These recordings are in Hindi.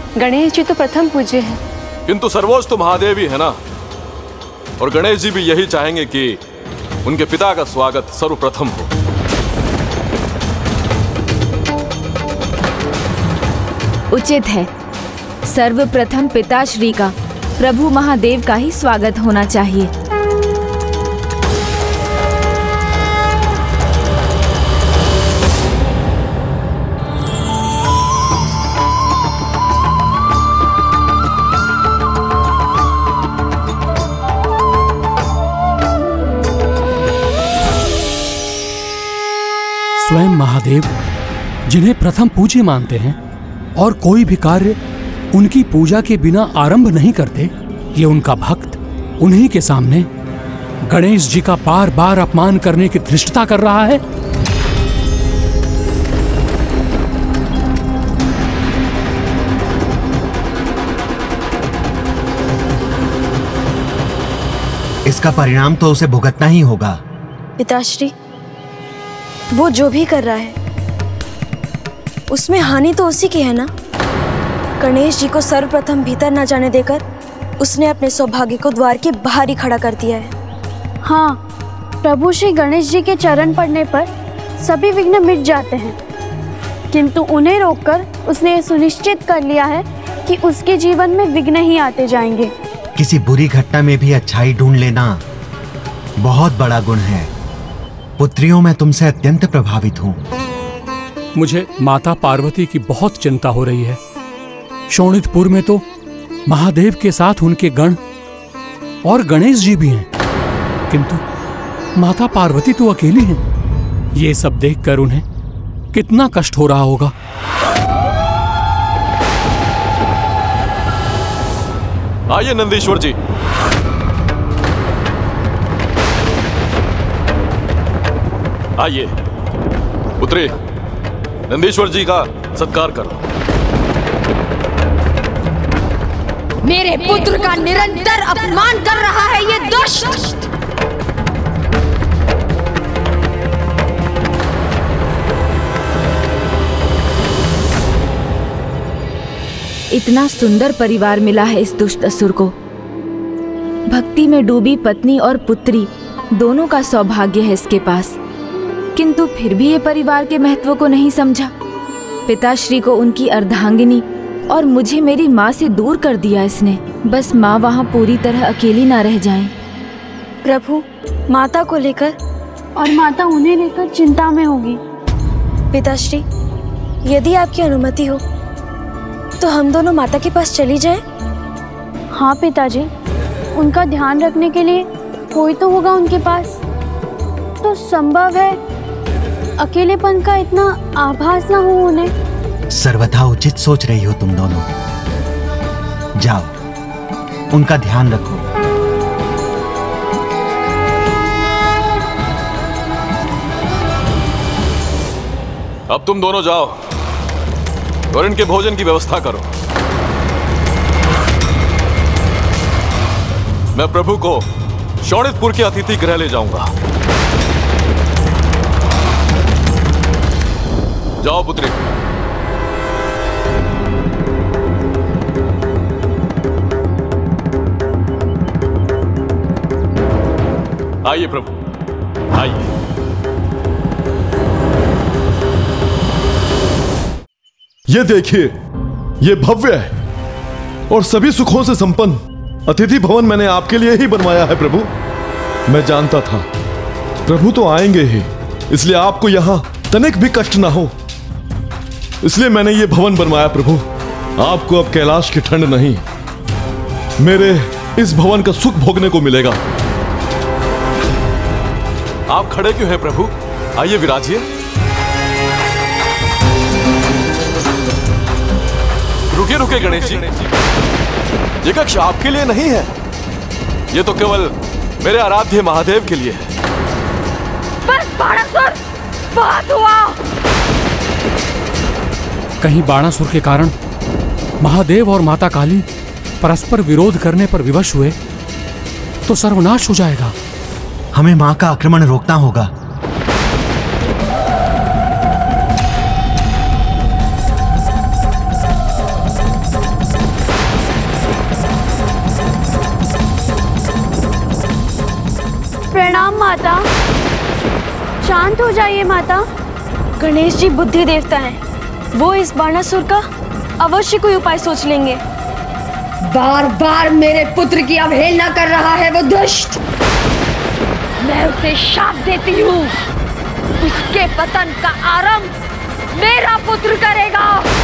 गणेश जी तो प्रथम पूज्य हैं। किंतु सर्वोच्च तो महादेव ही है ना, और गणेश जी भी यही चाहेंगे कि उनके पिता का स्वागत सर्वप्रथम हो। उचित है, सर्वप्रथम पिताश्री का, प्रभु महादेव का ही स्वागत होना चाहिए। स्वयं महादेव जिन्हें प्रथम पूज्य मानते हैं और कोई भी कार्य उनकी पूजा के बिना आरंभ नहीं करते, ये उनका भक्त उन्हीं के सामने गणेश जी का बार बार अपमान करने की धृष्टता कर रहा है। इसका परिणाम तो उसे भुगतना ही होगा। पिताश्री, वो जो भी कर रहा है उसमें हानि तो उसी की है ना। गणेश जी को सर्वप्रथम भीतर न जाने देकर उसने अपने सौभाग्य को द्वार के बाहर ही खड़ा कर दिया है। हाँ, प्रभु श्री गणेश जी के चरण पड़ने पर सभी विघ्न मिट जाते हैं, किंतु उन्हें रोककर उसने ये सुनिश्चित कर लिया है कि उसके जीवन में विघ्न ही आते जाएंगे। किसी बुरी घटना में भी अच्छाई ढूंढ लेना बहुत बड़ा गुण है। पुत्रियों, मैं तुमसे अत्यंत प्रभावित हूँ। मुझे माता पार्वती की बहुत चिंता हो रही है। शोणितपुर में तो महादेव के साथ उनके गण और गणेश जी भी हैं, किंतु माता पार्वती तो अकेली हैं। ये सब देखकर उन्हें कितना कष्ट हो रहा होगा। आइए नंदीश्वर जी। आइए पुत्री, नंदीश्वर जी का सत्कार करो। मेरे पुत्र का निरंतर अपमान कर रहा है ये दुष्ट। इतना सुंदर परिवार मिला है इस दुष्ट असुर को। भक्ति में डूबी पत्नी और पुत्री दोनों का सौभाग्य है इसके पास, किंतु फिर भी ये परिवार के महत्व को नहीं समझा। पिताश्री को उनकी अर्धांगिनी और मुझे मेरी माँ से दूर कर दिया इसने। बस माँ वहाँ पूरी तरह अकेली ना रह जाए। प्रभु माता को लेकर और माता उन्हें लेकर चिंता में होगी। पिताश्री, यदि आपकी अनुमति हो तो हम दोनों माता के पास चली जाएं? हाँ पिताजी, उनका ध्यान रखने के लिए कोई तो होगा उनके पास। तो संभव है अकेलेपन का इतना आभास ना हो उन्हें। सर्वथा उचित सोच रही हो तुम दोनों। जाओ, उनका ध्यान रखो। अब तुम दोनों जाओ और इनके भोजन की व्यवस्था करो। मैं प्रभु को शोणितपुर के अतिथि गृह ले जाऊंगा। जाओ पुत्री। आइए प्रभु, आइए। ये देखिए, ये भव्य है और सभी सुखों से संपन्न अतिथि भवन मैंने आपके लिए ही बनवाया है प्रभु। मैं जानता था प्रभु तो आएंगे ही, इसलिए आपको यहां तनिक भी कष्ट ना हो, इसलिए मैंने ये भवन बनवाया प्रभु। आपको अब कैलाश की ठंड नहीं, मेरे इस भवन का सुख भोगने को मिलेगा। आप खड़े क्यों हैं प्रभु? आइए विराजिए। रुकिए रुकिए गणेश जी, ये कक्ष आपके लिए नहीं है, ये तो केवल मेरे आराध्य महादेव के लिए है। बस बाणासुर, बहुत हुआ। कहीं बाणासुर के कारण महादेव और माता काली परस्पर विरोध करने पर विवश हुए तो सर्वनाश हो जाएगा। हमें मां का आक्रमण रोकना होगा। माता, शांत हो जाइए माता। गणेश जी बुद्धि देवता हैं। वो इस बाणासुर का अवश्य कोई उपाय सोच लेंगे। बार बार मेरे पुत्र की अवहेलना कर रहा है वो दुष्ट। मैं उसे शाप देती हूँ। उसके पतन का आरंभ मेरा पुत्र करेगा।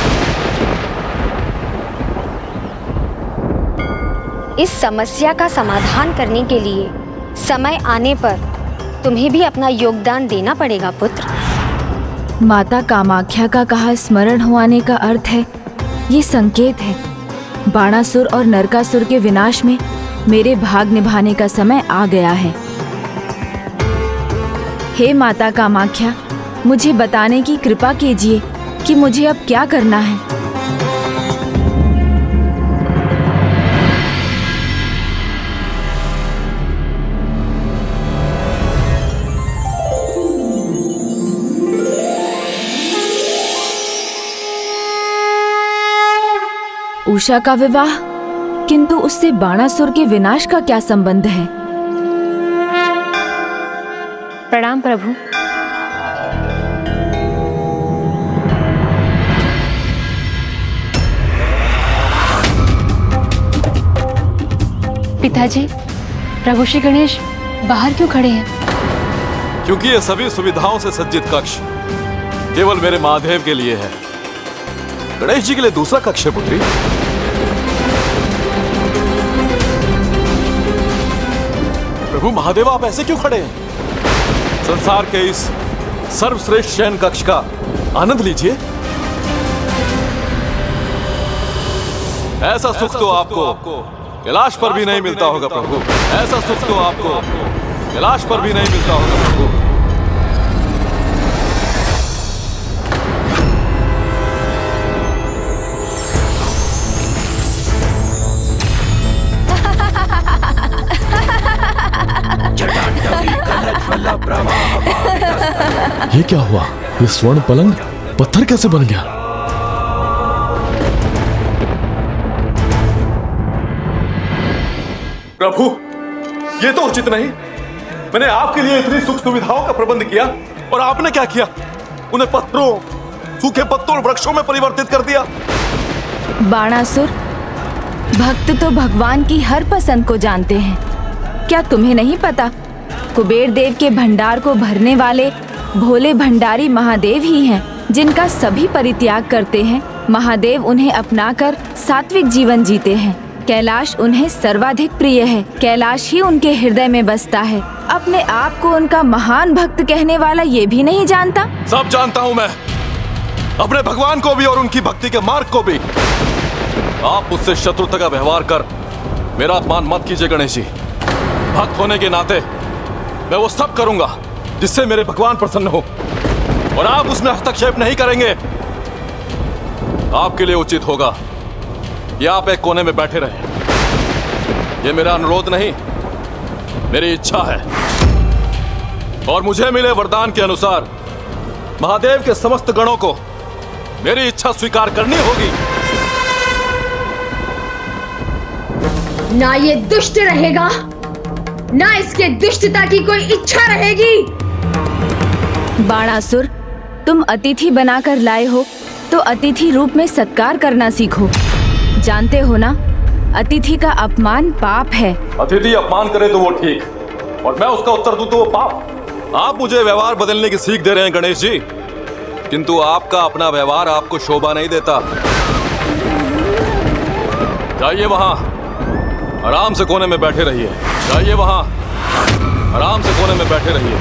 इस समस्या का समाधान करने के लिए समय आने पर तुम्हें भी अपना योगदान देना पड़ेगा पुत्र। माता कामाख्या का कहा स्मरण होने का अर्थ है, ये संकेत है बाणासुर और नरकासुर के विनाश में मेरे भाग निभाने का समय आ गया है। हे माता कामाख्या, मुझे बताने की कृपा कीजिए कि मुझे अब क्या करना है। उषा का विवाह, किंतु उससे बाणासुर के विनाश का क्या संबंध है? प्रणाम प्रभु। पिताजी, प्रभु श्री गणेश बाहर क्यों खड़े हैं? क्योंकि ये सभी सुविधाओं से सज्जित कक्ष केवल मेरे महादेव के लिए है। गणेश जी के लिए दूसरा कक्ष है पुत्री। प्रभु महादेव, आप ऐसे क्यों खड़े हैं? संसार के इस सर्वश्रेष्ठ शयन कक्ष का आनंद लीजिए। ऐसा सुख तो आपको कैलाश पर भी नहीं मिलता होगा प्रभु। ऐसा सुख तो आपको कैलाश पर भी नहीं मिलता होगा प्रभु। ये क्या हुआ? ये स्वर्ण पलंग पत्थर कैसे बन गया? प्रभु, ये तो उचित नहीं। मैंने आपके लिए इतनी सुख सुविधाओं का प्रबंध किया और आपने क्या किया? उन्हें पत्थरों, सूखे पत्तों और वृक्षों में परिवर्तित कर दिया। बाणासुर, भक्त तो भगवान की हर पसंद को जानते हैं। क्या तुम्हें नहीं पता? कुबेर देव के भंडार को भरने वाले भोले भंडारी महादेव ही हैं, जिनका सभी परित्याग करते हैं। महादेव उन्हें अपनाकर सात्विक जीवन जीते हैं। कैलाश उन्हें सर्वाधिक प्रिय है। कैलाश ही उनके हृदय में बसता है। अपने आप को उनका महान भक्त कहने वाला ये भी नहीं जानता? सब जानता हूँ मैं, अपने भगवान को भी और उनकी भक्ति के मार्ग को भी। आप मुझसे शत्रुता का व्यवहार कर मेरा अपमान मत कीजिए गणेश जी। भक्त होने के नाते मैं वो सब करूंगा जिससे मेरे भगवान प्रसन्न हो, और आप उसमें हस्तक्षेप नहीं करेंगे। आपके लिए उचित होगा कि आप एक कोने में बैठे रहें। ये मेरा अनुरोध नहीं, मेरी इच्छा है, और मुझे मिले वरदान के अनुसार महादेव के समस्त गणों को मेरी इच्छा स्वीकार करनी होगी। ना ये दुष्ट रहेगा, ना इसके दुष्टता की कोई इच्छा रहेगी। बाणासुर, तुम अतिथि बनाकर लाए हो तो अतिथि रूप में सत्कार करना सीखो। जानते हो ना, अतिथि का अपमान पाप है। अतिथि अपमान करे तो वो ठीक, और मैं उसका उत्तर दूं तो वो पाप। आप मुझे व्यवहार बदलने की सीख दे रहे हैं गणेश जी, किंतु आपका अपना व्यवहार आपको शोभा नहीं देता। जाइए वहां आराम से कोने में बैठे रहिए। जाइए वहां आराम से कोने में बैठे रहिए।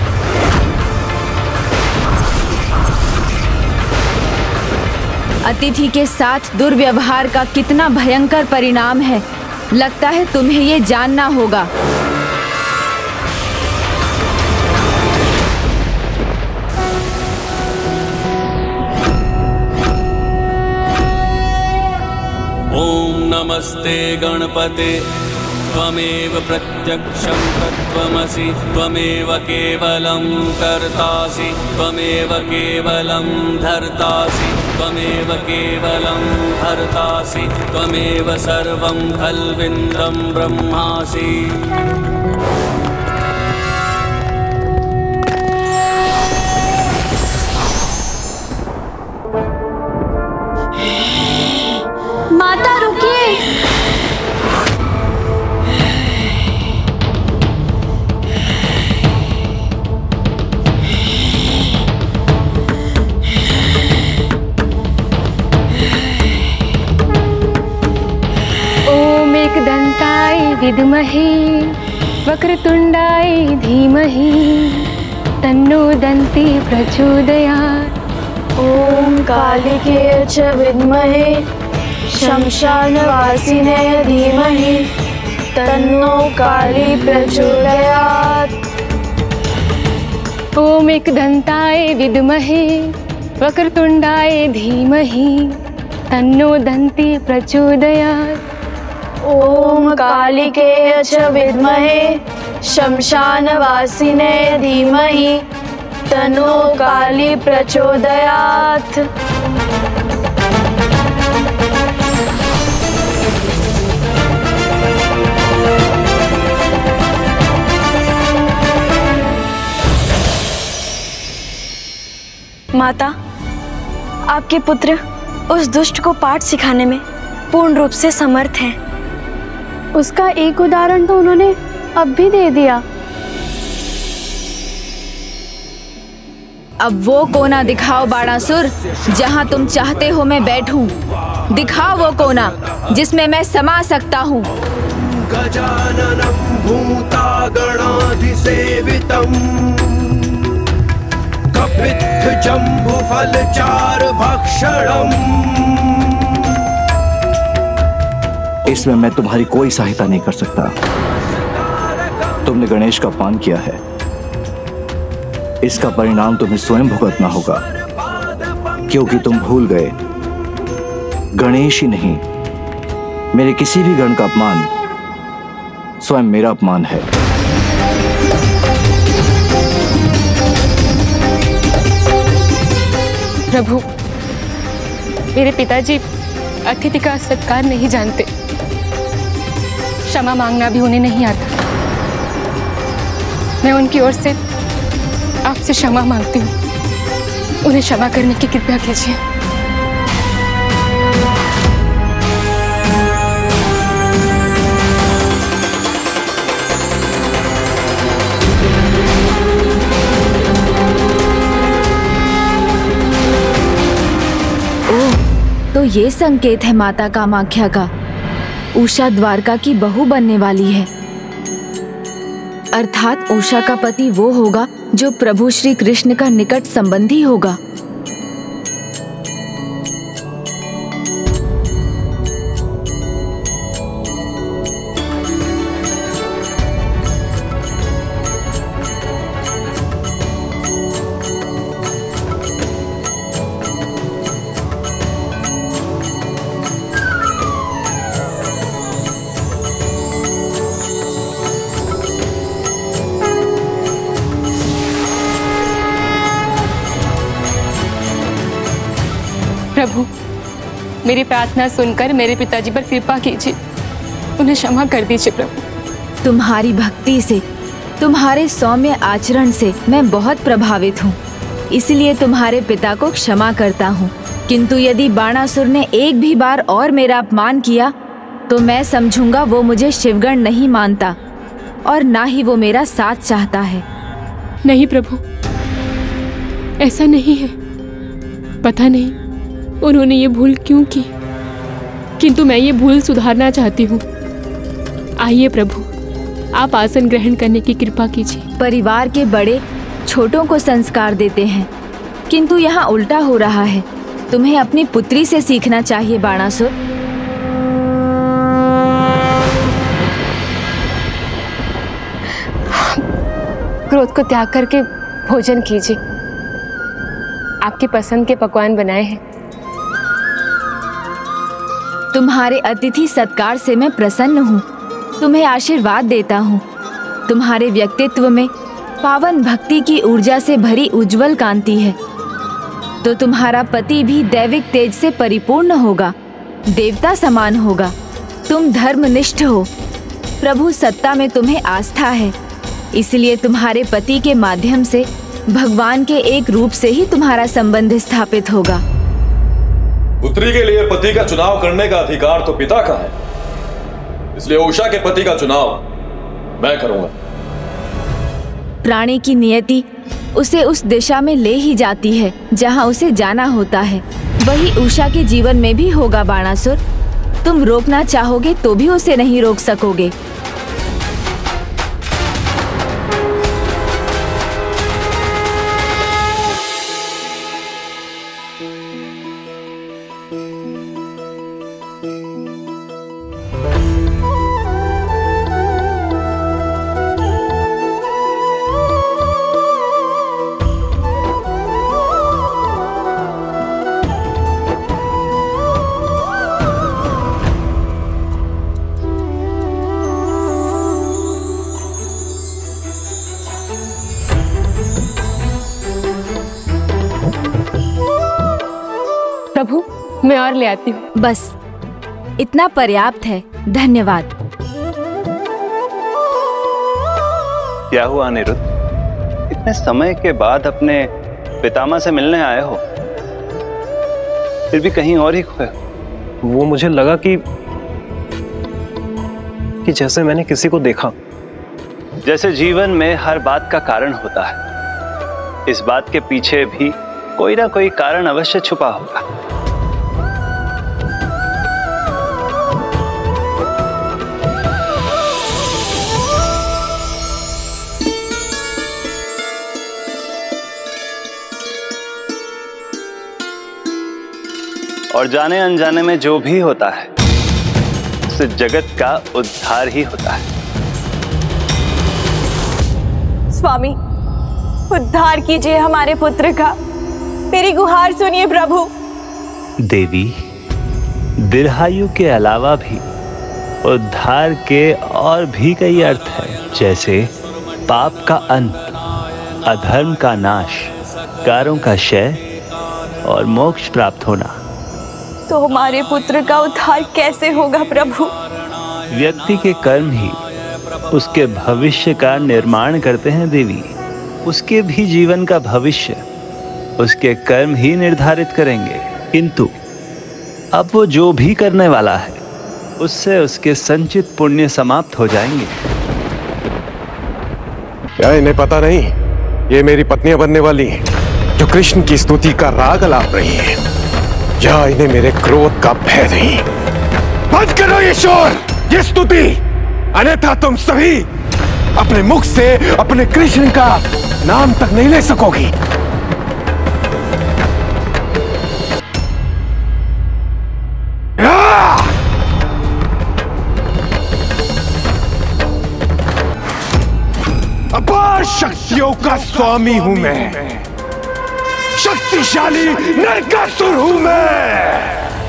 अतिथि के साथ दुर्व्यवहार का कितना भयंकर परिणाम है, लगता है तुम्हें ये जानना होगा। ओम नमस्ते गणपते, त्वमेव प्रत्यक्षं तत्त्वमसि, त्वमेव केवलं कर्तासि, त्वमेव केवलं धर्तासि, त्वमेव केवलं हर्तासि, त्वमेव सर्वं खल्विन्द्रं ब्रह्मासि। माता रुकिए। ओम एकदंताय विद्महे वक्रतुंडाय धीमहि तन्नो दन्ती प्रचोदयात्। ओम कालिके च विद्महे शमशानवासिने धीमहि तन्नो काली प्रचोदयात्। ओम एकदंताय विद्महे वक्रतुंडाय धीमहि तन्नो दन्ती प्रचोदयात्। ओम कालिके च विद्महे शमशानवासिने धीमहि तन्नो काली प्रचोदयात्। माता, आपके पुत्र उस दुष्ट को पाठ सिखाने में पूर्ण रूप से समर्थ हैं। उसका एक उदाहरण तो उन्होंने अब भी दे दिया। अब वो कोना दिखाओ बाणासुर, जहाँ तुम चाहते हो मैं बैठूं। दिखाओ वो कोना जिसमें मैं समा सकता हूँ। गजाननं भूतागणाधिसेवितं कपित्थजम्बुफलचारुभक्षणम्। इसमें मैं तुम्हारी कोई सहायता नहीं कर सकता। तुमने गणेश का अपमान किया है, इसका परिणाम तुम्हें स्वयं भुगतना होगा, क्योंकि तुम भूल गए गणेश ही नहीं, मेरे किसी भी गण का अपमान स्वयं मेरा अपमान है। प्रभु, मेरे पिताजी अतिथि का सत्कार नहीं जानते, क्षमा मांगना भी उन्हें नहीं आता। मैं उनकी ओर से आपसे क्षमा मांगती हूँ, उन्हें क्षमा करने की कृपा कीजिए। तो ये संकेत है माता कामाख्या का। उषा द्वारका की बहू बनने वाली है, अर्थात उषा का पति वो होगा जो प्रभु श्री कृष्ण का निकट संबंधी होगा। प्रभु, मेरी प्रार्थना सुनकर मेरे पिताजी पर कृपा कीजिए, उन्हें क्षमा कर दीजिए प्रभु। तुम्हारी भक्ति से, तुम्हारे सौम्य आचरण से मैं बहुत प्रभावित हूँ, इसलिए तुम्हारे पिता को क्षमा करता हूँ। किंतु यदि बाणासुर ने एक भी बार और मेरा अपमान किया तो मैं समझूंगा वो मुझे शिवगण नहीं मानता और ना ही वो मेरा साथ चाहता है। नहीं प्रभु, ऐसा नहीं है। पता नहीं उन्होंने ये भूल क्यों की, किंतु मैं ये भूल सुधारना चाहती हूँ। आइए प्रभु, आप आसन ग्रहण करने की कृपा कीजिए। परिवार के बड़े छोटों को संस्कार देते हैं, किंतु यहाँ उल्टा हो रहा है। तुम्हें अपनी पुत्री से सीखना चाहिए बाणासुर। क्रोध को त्याग करके भोजन कीजिए, आपकी पसंद के पकवान बनाए हैं। तुम्हारे अतिथि सत्कार से मैं प्रसन्न हूँ, तुम्हें आशीर्वाद देता हूँ। तुम्हारे व्यक्तित्व में पावन भक्ति की ऊर्जा से भरी उज्जवल कांति है, तो तुम्हारा पति भी दैविक तेज से परिपूर्ण होगा, देवता समान होगा। तुम धर्मनिष्ठ हो, प्रभु सत्ता में तुम्हें आस्था है, इसलिए तुम्हारे पति के माध्यम से भगवान के एक रूप से ही तुम्हारा संबंध स्थापित होगा। पुत्री के लिए पति का चुनाव करने का अधिकार तो पिता का है, इसलिए उषा के पति का चुनाव मैं करूंगा। प्राणी की नियति उसे उस दिशा में ले ही जाती है जहां उसे जाना होता है। वही उषा के जीवन में भी होगा बाणासुर। तुम रोकना चाहोगे तो भी उसे नहीं रोक सकोगे। प्रभु, मैं और ले आती हूँ। बस इतना पर्याप्त है, धन्यवाद। क्या हुआ अनिरुद्ध? इतने समय के बाद अपने पितामह से मिलने आए हो, फिर भी कहीं और ही खोए। वो मुझे लगा कि जैसे मैंने किसी को देखा। जैसे जीवन में हर बात का कारण होता है, इस बात के पीछे भी कोई ना कोई कारण अवश्य छुपा होगा। और जाने अनजाने में जो भी होता है उससे जगत का उद्धार ही होता है। स्वामी, उद्धार कीजिए हमारे पुत्र का, मेरी गुहार सुनिए प्रभु। देवी, दीर्घायु के अलावा भी उद्धार के और भी कई अर्थ हैं, जैसे पाप का अंत, अधर्म का नाश, कारों का क्षय और मोक्ष प्राप्त होना। तो हमारे पुत्र का उद्धार कैसे होगा प्रभु? व्यक्ति के कर्म ही उसके भविष्य का निर्माण करते हैं देवी। उसके भी जीवन का भविष्य उसके कर्म ही निर्धारित करेंगे। किंतु अब वो जो भी करने वाला है उससे उसके संचित पुण्य समाप्त हो जाएंगे। क्या इन्हें पता नहीं ये मेरी पत्नियां बनने वाली हैं, जो कृष्ण की स्तुति का राग अलाप रही हैं? या इन्हें मेरे क्रोध का भय नहीं? बंद करो ये शोर, ये स्तुति, अन्यथा तुम सभी अपने मुख से अपने कृष्ण का नाम तक नहीं ले सकोगी। अपार शक्तियों का स्वामी हूं मैं, शक्तिशाली नरकासुर हूं मैं।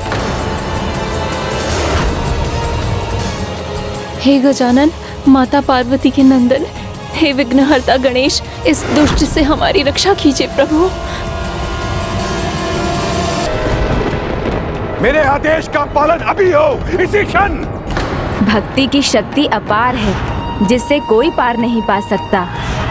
हे गजानन, माता पार्वती के नंदन, हे विघ्नहर्ता गणेश, इस दुष्ट से हमारी रक्षा कीजिए प्रभु। मेरे आदेश का पालन अभी हो, इसी क्षण। भक्ति की शक्ति अपार है, जिससे कोई पार नहीं पा सकता।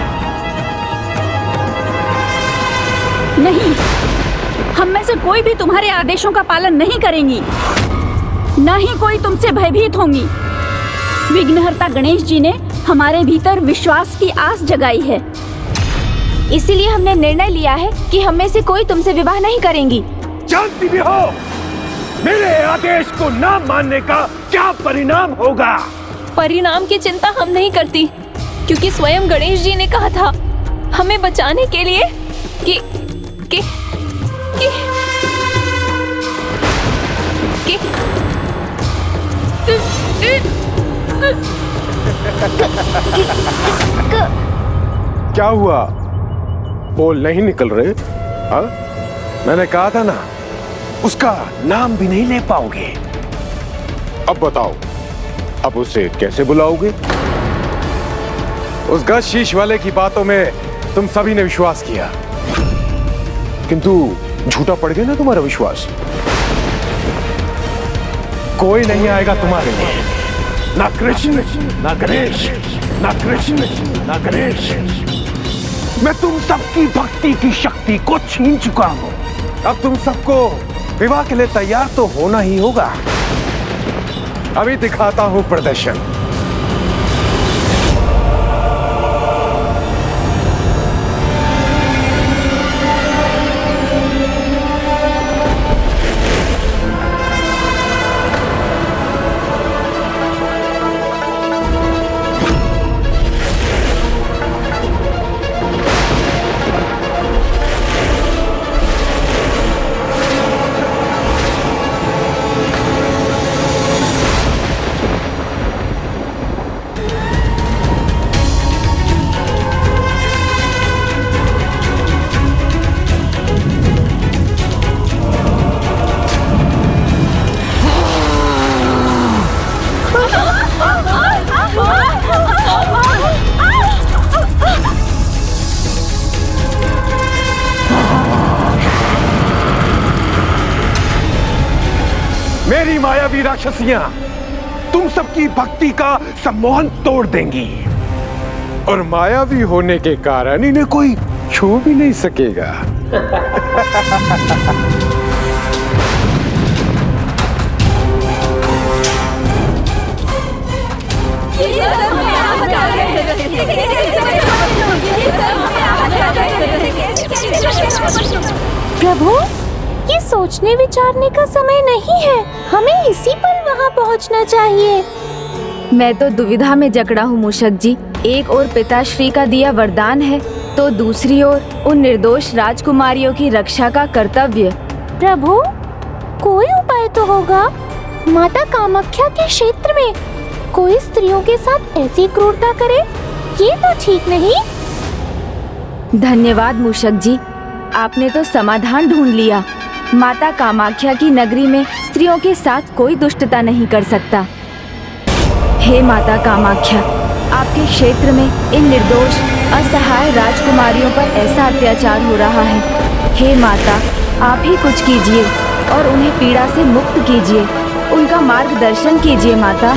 नहीं, हम में से कोई भी तुम्हारे आदेशों का पालन नहीं करेंगी, न ही कोई तुमसे भयभीत होंगी। विघ्नहर्ता गणेश जी ने हमारे भीतर विश्वास की आस जगाई है, इसीलिए हमने निर्णय लिया है कि हम में से कोई तुमसे विवाह नहीं करेंगी। जानती भी हो मेरे आदेश को न मानने का क्या परिणाम होगा? परिणाम की चिंता हम नहीं करती, क्योंकि स्वयं गणेश जी ने कहा था हमें बचाने के लिए कि क्या हुआ? बोल नहीं निकल रहे? हाँ? मैंने कहा था ना, उसका नाम भी नहीं ले पाओगे। अब बताओ, अब उसे कैसे बुलाओगे? उस गज शीश वाले की बातों में तुम सभी ने विश्वास किया, किंतु झूठा पड़ गया ना तुम्हारा विश्वास। कोई नहीं आएगा तुम्हारे लिए, ना कृष्ण, ना गणेश, ना कृष्ण, ना गणेश। मैं तुम सबकी भक्ति की शक्ति को छीन चुका हूं। अब तुम सबको विवाह के लिए तैयार तो होना ही होगा। अभी दिखाता हूं प्रदर्शन। मेरी मायावी राक्षसियां तुम सबकी भक्ति का सम्मोहन तोड़ देंगी और मायावी होने के कारण इन्हें कोई छू भी नहीं सकेगा। प्रभु, ये सोचने विचारने का समय नहीं है, हमें इसी पल वहाँ पहुँचना चाहिए। मैं तो दुविधा में जकड़ा हूँ मूषक जी। एक ओर पिताश्री का दिया वरदान है तो दूसरी ओर उन निर्दोष राजकुमारियों की रक्षा का कर्तव्य। प्रभु, कोई उपाय तो होगा। माता कामाख्या के क्षेत्र में कोई स्त्रियों के साथ ऐसी क्रूरता करे, ये तो ठीक नहीं। धन्यवाद मूषक जी, आपने तो समाधान ढूंढ लिया। माता कामाख्या की नगरी में स्त्रियों के साथ कोई दुष्टता नहीं कर सकता। हे माता कामाख्या, आपके क्षेत्र में इन निर्दोष असहाय राजकुमारियों पर ऐसा अत्याचार हो रहा है। हे माता, आप ही कुछ कीजिए और उन्हें पीड़ा से मुक्त कीजिए, उनका मार्गदर्शन कीजिए माता।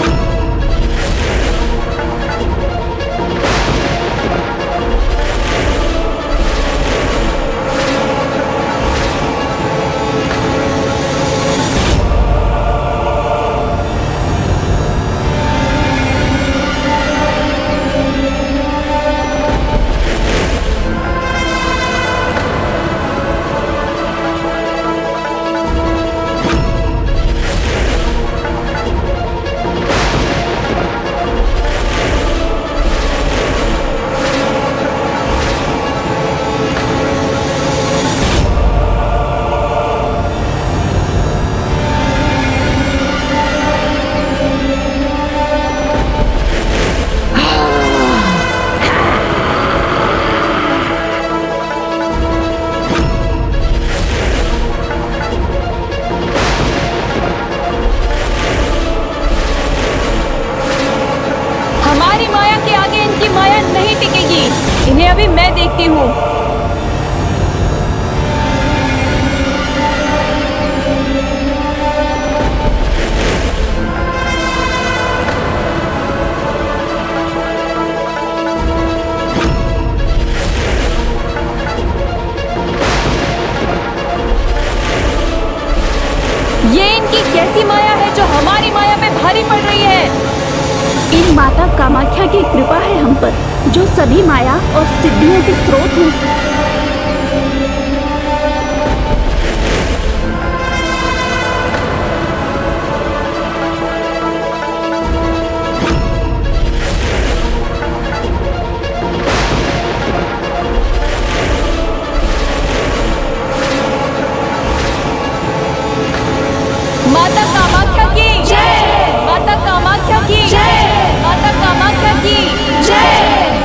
इन्हें अभी मैं देखती हूँ। ये इनकी कैसी माया है जो हमारी माया पे भारी पड़ रही है? इन माता कामाख्या की कृपा है हम पर, जो सभी माया और सिद्धियों के स्रोत हैं। माता कामाख्या की जय! माता कामाख्या की जय! माता कामाख्या की जय!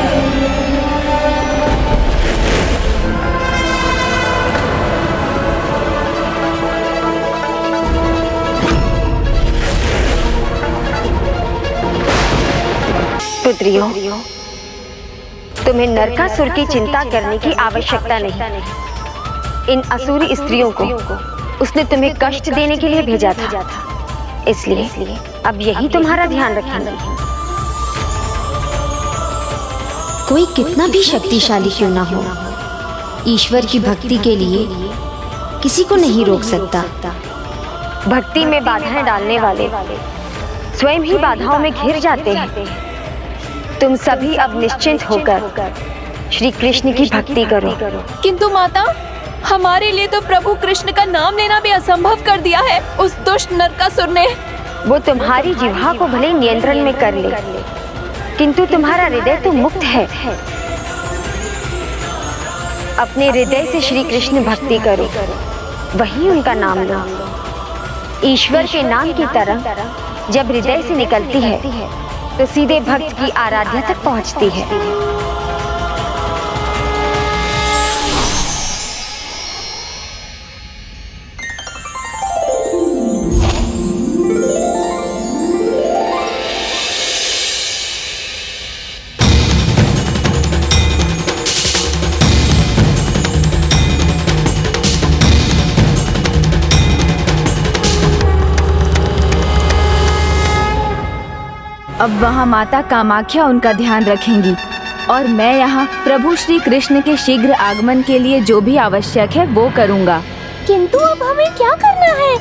पुत्रियों, तुम्हें नरकासुर की चिंता करने की आवश्यकता नहीं। इन असुरी स्त्रियों को उसने तुम्हें कष्ट देने के लिए भेजा था, इसलिए अब यही तुम्हारा ध्यान रखेंगे। कोई कितना भी शक्तिशाली क्यों ना हो, ईश्वर की भक्ति के लिए किसी को नहीं रोक सकता। भक्ति में बाधाएं डालने वाले स्वयं ही बाधाओं में घिर जाते हैं। तुम सभी अब निश्चिंत होकर श्री कृष्ण की भक्ति करो। किंतु माता, हमारे लिए तो प्रभु कृष्ण का नाम लेना भी असंभव कर दिया है उस दुष्ट नरकासुर ने। वो तुम्हारी जिह्वा को भले नियंत्रण में कर ले, किंतु तुम्हारा हृदय तो मुक्त है। अपने हृदय से श्री कृष्ण भक्ति करो, वही उनका नाम लो। ईश्वर के नाम की तरह जब हृदय से निकलती है तो सीधे भक्त की आराध्या तक पहुंचती है। अब वहाँ माता कामाख्या उनका ध्यान रखेंगी और मैं यहाँ प्रभु श्री कृष्ण के शीघ्र आगमन के लिए जो भी आवश्यक है वो करूँगा। किंतु अब हमें क्या करना है?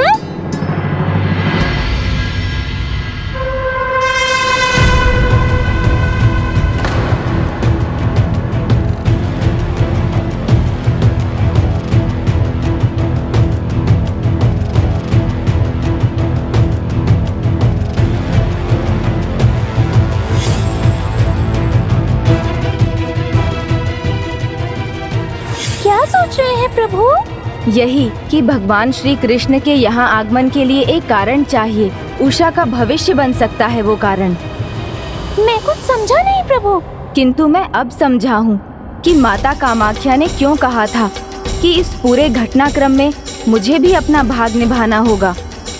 क्या सोच रहे हैं प्रभु? यही कि भगवान श्री कृष्ण के यहाँ आगमन के लिए एक कारण चाहिए। उषा का भविष्य बन सकता है वो कारण। मैं कुछ समझा नहीं प्रभु। किंतु मैं अब समझा हूँ कि माता कामाख्या ने क्यों कहा था कि इस पूरे घटनाक्रम में मुझे भी अपना भाग निभाना होगा।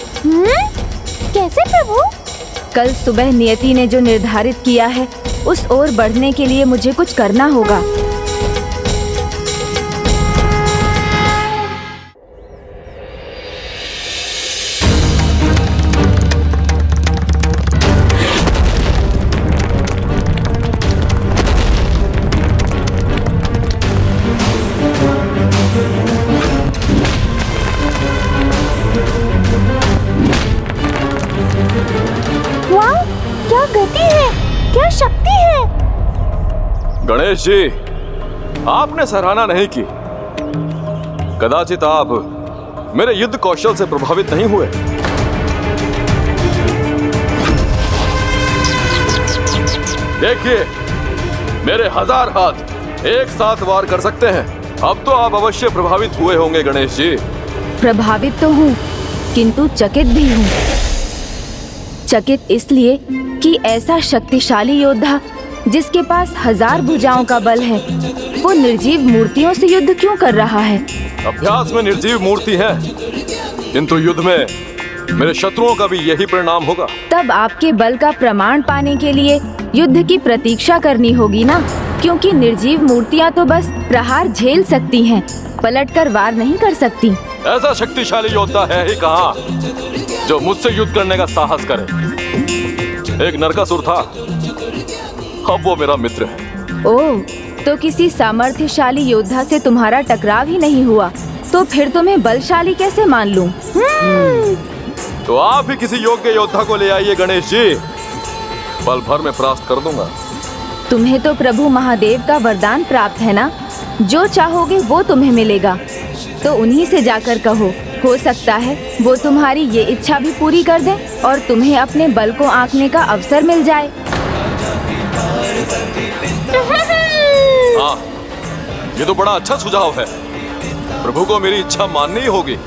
कैसे प्रभु? कल सुबह नियति ने जो निर्धारित किया है उस ओर बढ़ने के लिए मुझे कुछ करना होगा। शक्ति है। गणेश जी, आपने सराहना नहीं की। कदाचित आप मेरे युद्ध कौशल से प्रभावित नहीं हुए। देखिए, मेरे 1000 हाथ एक साथ वार कर सकते हैं। अब तो आप अवश्य प्रभावित हुए होंगे गणेश जी। प्रभावित तो हूँ, किंतु चकित भी हूँ। चकित इसलिए कि ऐसा शक्तिशाली योद्धा जिसके पास 1000 भुजाओं का बल है, वो निर्जीव मूर्तियों से युद्ध क्यों कर रहा है? अभ्यास में निर्जीव मूर्ति है, किंतु युद्ध में मेरे शत्रुओं का भी यही परिणाम होगा। तब आपके बल का प्रमाण पाने के लिए युद्ध की प्रतीक्षा करनी होगी ना, क्योंकि निर्जीव मूर्तियाँ तो बस प्रहार झेल सकती हैं, पलटकर वार नहीं कर सकती। ऐसा शक्तिशाली योद्धा है ही कहाँ जो मुझसे युद्ध करने का साहस करे। एक नरकासुर था, अब वो मेरा मित्र है। ओह, तो किसी सामर्थ्यशाली योद्धा से तुम्हारा टकराव ही नहीं हुआ, तो फिर तुम्हें बलशाली कैसे मान लूं? तो आप भी किसी योग्य योद्धा को ले आइए गणेश जी, पल भर में परास्त कर दूंगा। तुम्हें तो प्रभु महादेव का वरदान प्राप्त है ना, जो चाहोगे वो तुम्हें मिलेगा। तो उन्हीं से जाकर कहो, हो सकता है वो तुम्हारी ये इच्छा भी पूरी कर दे और तुम्हें अपने बल को आंकने का अवसर मिल जाए। हाँ, ये तो बड़ा अच्छा सुझाव है। प्रभु को मेरी इच्छा माननी ही होगी।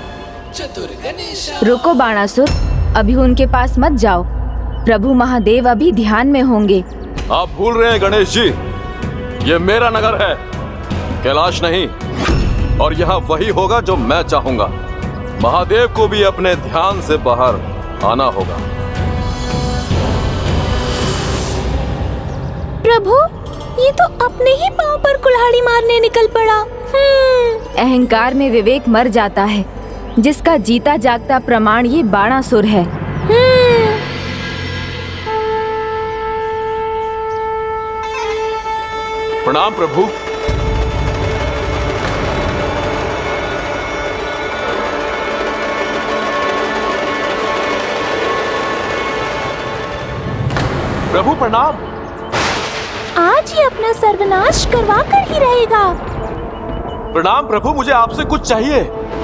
रुको बाणासुर, अभी उनके पास मत जाओ। प्रभु महादेव अभी ध्यान में होंगे। आप भूल रहे हैं गणेश जी, ये मेरा नगर है, कैलाश नहीं। और यहाँ वही होगा जो मैं चाहूंगा। महादेव को भी अपने ध्यान से बाहर आना होगा। प्रभु, ये तो अपने ही पांव पर कुल्हाड़ी मारने निकल पड़ा। अहंकार में विवेक मर जाता है, जिसका जीता जागता प्रमाण ये बाणासुर है। प्रणाम प्रभु। प्रभु प्रणाम। आज ये अपना सर्वनाश करवा कर ही रहेगा। प्रणाम प्रभु, मुझे आपसे कुछ चाहिए।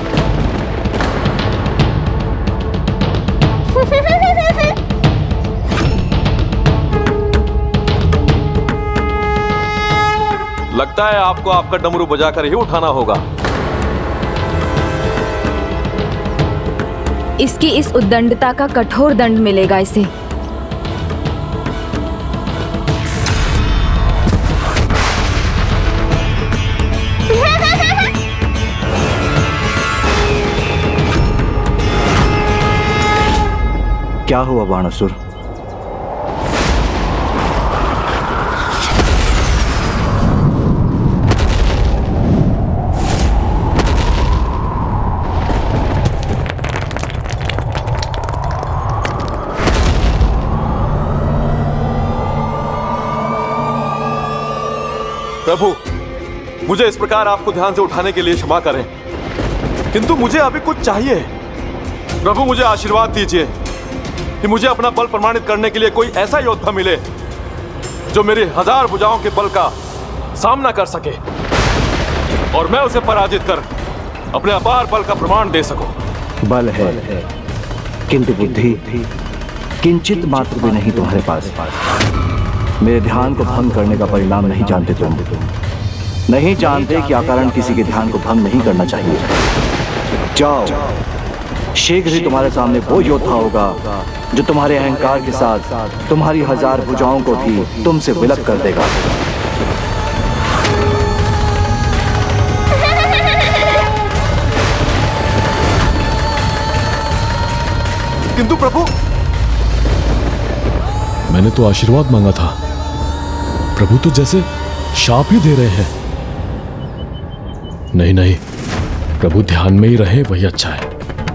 लगता है आपको आपका डमरू बजाकर ही उठाना होगा। इसकी इस उद्दंडता का कठोर दंड मिलेगा इसे। क्या हुआ बाणासुर? प्रभु, मुझे इस प्रकार आपको ध्यान से उठाने के लिए क्षमा करें, किंतु मुझे अभी कुछ चाहिए। प्रभु, मुझे आशीर्वाद दीजिए कि मुझे अपना बल प्रमाणित करने के लिए कोई ऐसा योद्धा मिले जो मेरी 1000 भुजाओं के बल का सामना कर सके और मैं उसे पराजित कर अपने अपार बल का प्रमाण दे सकूं। बल है, किंतु बुद्धि किंचित मात्र भी नहीं तुम्हारे पास। मेरे ध्यान को भंग करने का परिणाम नहीं जानते तुम। नहीं जानते कि अकारण किसी के ध्यान को भंग नहीं करना चाहिए। जाओ, शीघ्र ही तुम्हारे सामने वो योद्धा होगा जो तुम्हारे अहंकार के साथ तुम्हारी 1000 भुजाओं को भी तुमसे विलग कर देगा। किंतु प्रभु, मैंने तो आशीर्वाद मांगा था, प्रभु तो जैसे शाप ही दे रहे हैं। नहीं नहीं, प्रभु ध्यान में ही रहे वही अच्छा है।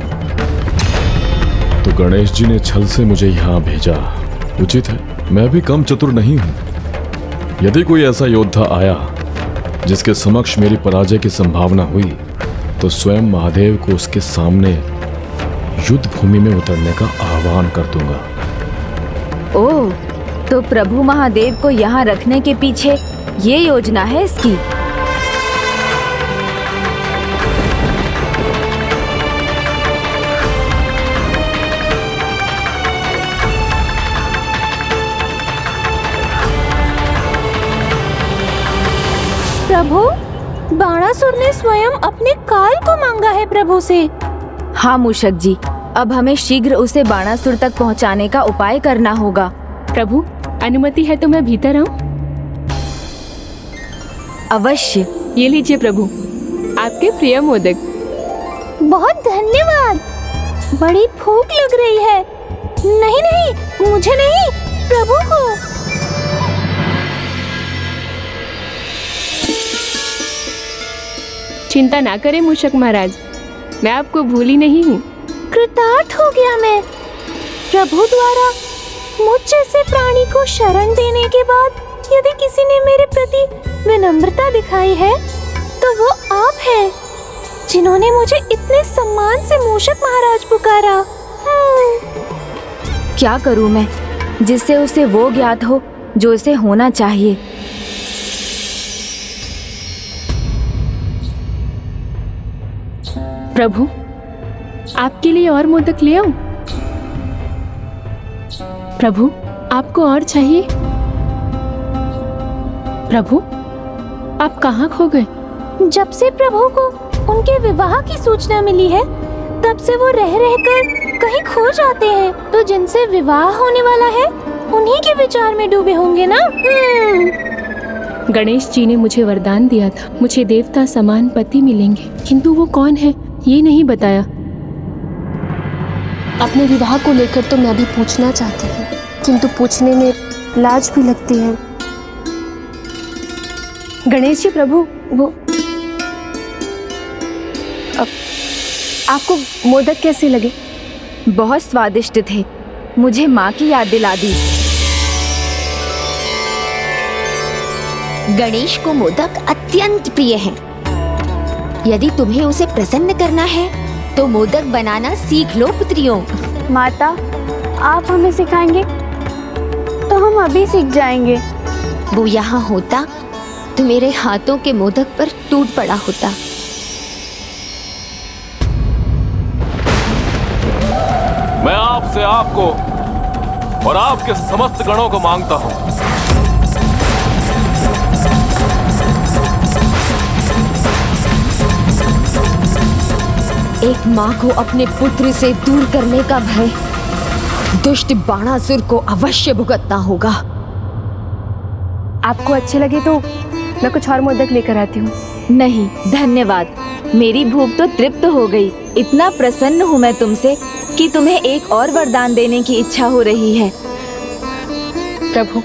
तो गणेश जी ने छल से मुझे यहां भेजा, उचित है। मैं भी कम चतुर नहीं हूं। यदि कोई ऐसा योद्धा आया जिसके समक्ष मेरी पराजय की संभावना हुई, तो स्वयं महादेव को उसके सामने युद्ध भूमि में उतरने का आह्वान कर दूंगा। ओह, तो प्रभु महादेव को यहाँ रखने के पीछे ये योजना है इसकी। प्रभु, बाणासुर ने स्वयं अपने काल को मांगा है प्रभु से। हाँ मूषक जी, अब हमें शीघ्र उसे बाणासुर तक पहुंचाने का उपाय करना होगा। प्रभु, अनुमति है तो मैं भीतर आऊं? अवश्य। ये लीजिए प्रभु, आपके प्रिय मोदक। बहुत धन्यवाद। बड़ी भूख लग रही है। नहीं नहीं, मुझे नहीं, प्रभु को। चिंता ना करें मूषक महाराज, मैं आपको भूली नहीं हूँ। कृतार्थ हो गया मैं। प्रभु द्वारा मुझ जैसे प्राणी को शरण देने के बाद यदि किसी ने मेरे प्रति विनम्रता दिखाई है तो वो आप हैं, जिन्होंने मुझे इतने सम्मान से मूषक महाराज पुकारा। क्या करूं मैं जिससे उसे वो ज्ञात हो जो उसे होना चाहिए। प्रभु, आपके लिए और मोदक ले आऊं? प्रभु, आपको और चाहिए? प्रभु, आप कहाँ खो गए? जब से प्रभु को उनके विवाह की सूचना मिली है, तब से वो रह रहकर कहीं खो जाते हैं। तो जिनसे विवाह होने वाला है, उन्हीं के विचार में डूबे होंगे ना। गणेश जी ने मुझे वरदान दिया था, मुझे देवता समान पति मिलेंगे, किंतु वो कौन है ये नहीं बताया। अपने विवाह को लेकर तो मैं भी पूछना चाहती हूँ, किंतु पूछने में लाज भी लगती है। गणेश जी प्रभु, वो आपको मोदक कैसे लगे? बहुत स्वादिष्ट थे, मुझे माँ की याद दिला दी। गणेश को मोदक अत्यंत प्रिय है। यदि तुम्हें उसे प्रसन्न करना है तो मोदक बनाना सीख लो पुत्रियों। माता, आप हमें सिखाएंगे? तो हम अभी सीख जाएंगे। वो यहाँ होता तो मेरे हाथों के मोदक पर टूट पड़ा होता। मैं आपसे आपको और आपके समस्त गणों को मांगता हूं, एक माँ को अपने पुत्र से दूर करने का भय दुष्ट बाणासुर को अवश्य भुगतना होगा। आपको अच्छे लगे तो मैं कुछ और मोदक लेकर आती हूँ। नहीं धन्यवाद, मेरी भूख तो तृप्त हो गई। इतना प्रसन्न हूँ मैं तुमसे कि तुम्हें एक और वरदान देने की इच्छा हो रही है। प्रभु,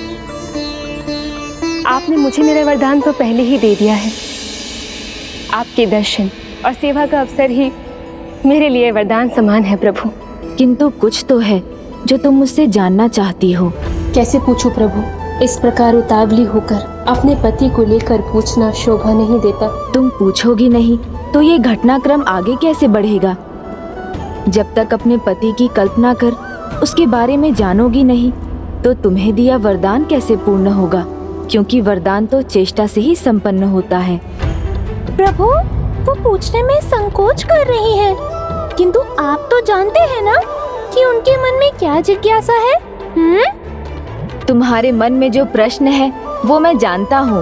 आपने मुझे मेरा वरदान तो पहले ही दे दिया है। आपके दर्शन और सेवा का अवसर ही मेरे लिए वरदान समान है प्रभु। किंतु कुछ तो है जो तुम मुझसे जानना चाहती हो। कैसे पूछूं प्रभु, इस प्रकार उतावली होकर अपने पति को लेकर पूछना शोभा नहीं देता। तुम पूछोगी नहीं तो ये घटनाक्रम आगे कैसे बढ़ेगा? जब तक अपने पति की कल्पना कर उसके बारे में जानोगी नहीं तो तुम्हें दिया वरदान कैसे पूर्ण होगा? क्योंकि वरदान तो चेष्टा से ही संपन्न होता है। प्रभु, वो पूछने में संकोच कर रही हैं, किंतु आप तो जानते हैं ना कि उनके मन में क्या जिज्ञासा है। तुम्हारे मन में जो प्रश्न है वो मैं जानता हूँ।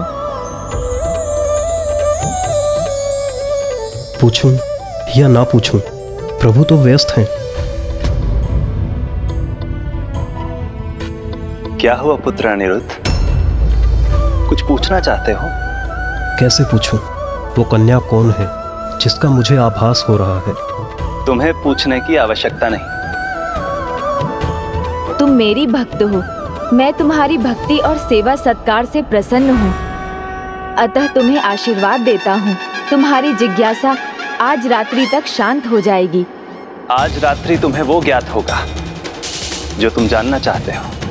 पूछूं या ना पूछूं, प्रभु तो व्यस्त हैं। क्या हुआ पुत्र अनिरुद्ध, कुछ पूछना चाहते हो? कैसे पूछूं? वो कन्या कौन है जिसका मुझे आभास हो रहा है? तुम्हें पूछने की आवश्यकता नहीं। तुम मेरी भक्त हो, मैं तुम्हारी भक्ति और सेवा सत्कार से प्रसन्न हूँ, अतः तुम्हें आशीर्वाद देता हूँ। तुम्हारी जिज्ञासा आज रात्रि तक शांत हो जाएगी। आज रात्रि तुम्हें वो ज्ञात होगा जो तुम जानना चाहते हो।